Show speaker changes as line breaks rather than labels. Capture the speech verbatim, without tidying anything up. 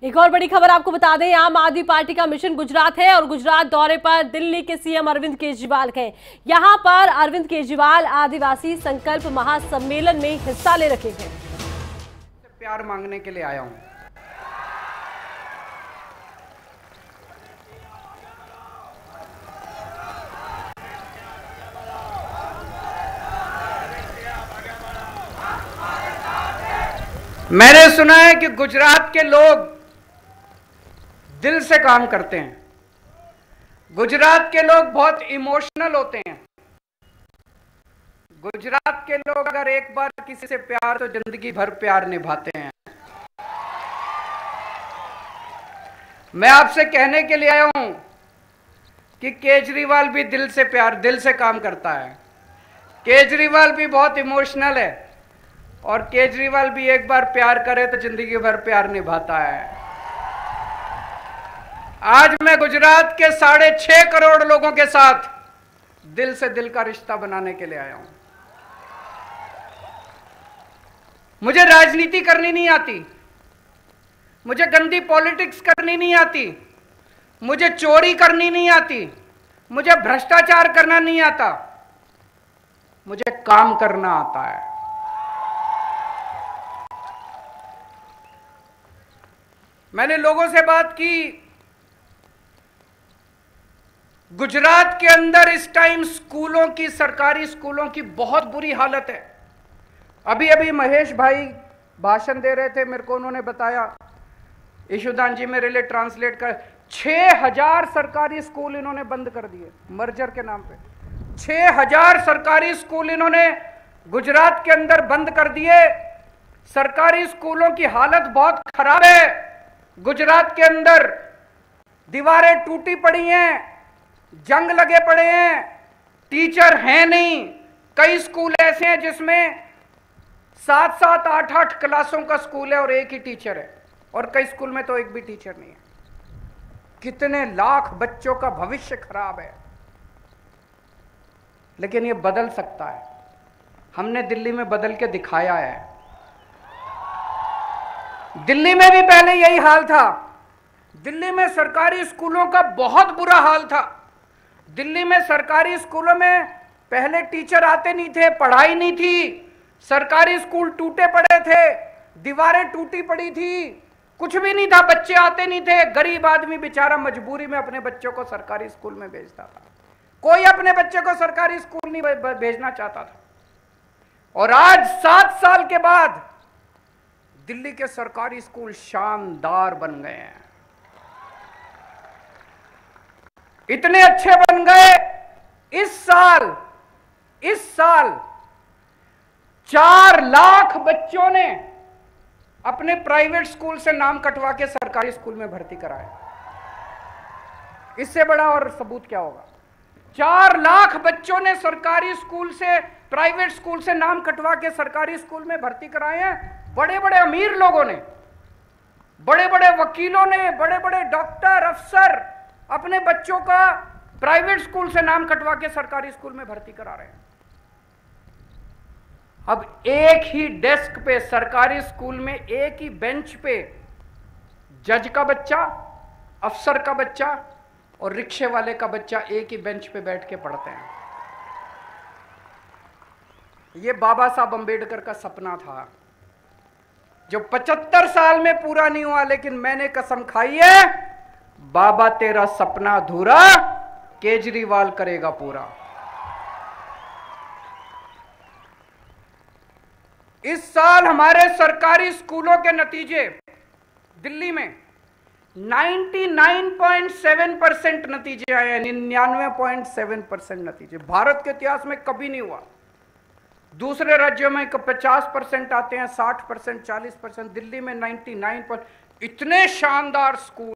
एक और बड़ी खबर आपको बता दें, आम आदमी पार्टी का मिशन गुजरात है और गुजरात दौरे पर दिल्ली के सीएम अरविंद केजरीवाल गए। यहां पर अरविंद केजरीवाल आदिवासी संकल्प महासम्मेलन में हिस्सा ले रखे हैं।
प्यार मांगने के लिए आया हूं। मैंने सुना है कि गुजरात के लोग दिल से काम करते हैं। गुजरात के लोग बहुत इमोशनल होते हैं। गुजरात के लोग अगर एक बार किसी से प्यार तो जिंदगी भर प्यार निभाते हैं। मैं आपसे कहने के लिए आया हूं कि केजरीवाल भी दिल से प्यार दिल से काम करता है। केजरीवाल भी बहुत इमोशनल है और केजरीवाल भी एक बार प्यार करे तो जिंदगी भर प्यार निभाता है। आज मैं गुजरात के साढ़े छह करोड़ लोगों के साथ दिल से दिल का रिश्ता बनाने के लिए आया हूं। मुझे राजनीति करनी नहीं आती, मुझे गंदी पॉलिटिक्स करनी नहीं आती, मुझे चोरी करनी नहीं आती, मुझे भ्रष्टाचार करना नहीं आता, मुझे काम करना आता है। मैंने लोगों से बात की। गुजरात के अंदर इस टाइम स्कूलों की, सरकारी स्कूलों की बहुत बुरी हालत है। अभी अभी महेश भाई भाषण दे रहे थे, मेरे को उन्होंने बताया, ईशुदान जी मेरे लिए ट्रांसलेट कर, छह हजार सरकारी स्कूल इन्होंने बंद कर दिए मर्जर के नाम पे। छह हजार सरकारी स्कूल इन्होंने गुजरात के अंदर बंद कर दिए। सरकारी स्कूलों की हालत बहुत खराब है। गुजरात के अंदर दीवारें टूटी पड़ी हैं, जंग लगे पड़े हैं, टीचर हैं नहीं। कई स्कूल ऐसे हैं जिसमें सात सात आठ आठ क्लासों का स्कूल है और एक ही टीचर है, और कई स्कूल में तो एक भी टीचर नहीं है। कितने लाख बच्चों का भविष्य खराब है। लेकिन ये बदल सकता है। हमने दिल्ली में बदल के दिखाया है। दिल्ली में भी पहले यही हाल था। दिल्ली में सरकारी स्कूलों का बहुत बुरा हाल था। दिल्ली में सरकारी स्कूलों में पहले टीचर आते नहीं थे, पढ़ाई नहीं थी, सरकारी स्कूल टूटे पड़े थे, दीवारें टूटी पड़ी थी, कुछ भी नहीं था, बच्चे आते नहीं थे। गरीब आदमी बेचारा मजबूरी में अपने बच्चों को सरकारी स्कूल में भेजता था। कोई अपने बच्चे को सरकारी स्कूल नहीं भेजना चाहता था। और आज सात साल के बाद दिल्ली के सरकारी स्कूल शानदार बन गए हैं। इतने अच्छे बन गए, इस साल इस साल चार लाख बच्चों ने अपने प्राइवेट स्कूल से नाम कटवा के सरकारी स्कूल में भर्ती कराया। इससे बड़ा और सबूत क्या होगा। चार लाख बच्चों ने सरकारी स्कूल से, प्राइवेट स्कूल से नाम कटवा के सरकारी स्कूल में भर्ती कराए हैं। बड़े बड़े अमीर लोगों ने, बड़े बड़े वकीलों ने, बड़े बड़े डॉक्टर, अफसर अपने बच्चों का प्राइवेट स्कूल से नाम कटवा के सरकारी स्कूल में भर्ती करा रहे हैं। अब एक ही डेस्क पे, सरकारी स्कूल में एक ही बेंच पे जज का बच्चा, अफसर का बच्चा और रिक्शे वाले का बच्चा एक ही बेंच पे बैठ के पढ़ते हैं। ये बाबा साहब अंबेडकर का सपना था जो पचहत्तर साल में पूरा नहीं हुआ, लेकिन मैंने कसम खाई है, बाबा तेरा सपना अधूरा केजरीवाल करेगा पूरा। इस साल हमारे सरकारी स्कूलों के नतीजे दिल्ली में निन्यानवे पॉइंट सात परसेंट नतीजे आए हैं। निन्यानवे पॉइंट सात परसेंट नतीजे भारत के इतिहास में कभी नहीं हुआ। दूसरे राज्यों में पचास परसेंट आते हैं, साठ परसेंट, चालीस परसेंट, दिल्ली में निन्यानवे परसेंट। इतने शानदार स्कूल